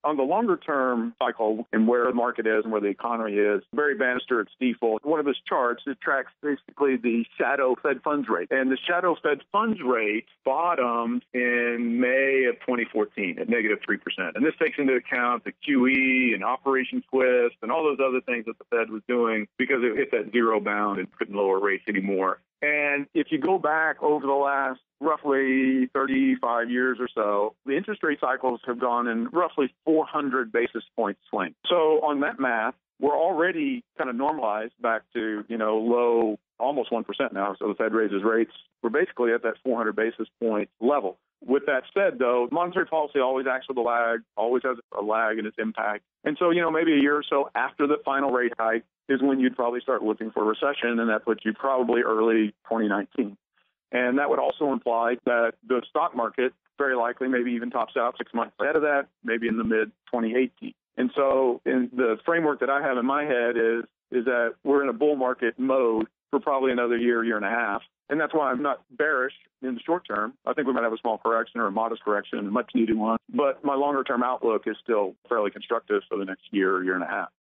On the longer term cycle and where the market is and where the economy is, Barry Bannister at Stifel, one of his charts, it tracks basically the shadow Fed funds rate. And the shadow Fed funds rate bottomed in May of 2014 at negative 3%. And this takes into account the QE and Operation Twist and all those other things that the Fed was doing because it hit that zero bound and couldn't lower rates anymore. And if you go back over the last roughly 35 years or so, the interest rate cycles have gone in roughly 400 basis point swing. So on that math, we're already kind of normalized back to, low, almost 1% now. So the Fed raises rates. We're basically at that 400 basis point level. With that said, though, monetary policy always acts with a lag, always has a lag in its impact. And so, maybe a year or so after the final rate hike is when you'd probably start looking for a recession, and that puts you probably early 2019. And that would also imply that the stock market very likely maybe even tops out 6 months ahead of that, maybe in the mid-2018. And so in the framework that I have in my head is that we're in a bull market mode for probably another year and a half. And that's why I'm not bearish in the short term. I think we might have a small correction or a modest correction, a much needed one. But my longer term outlook is still fairly constructive for the next year and a half.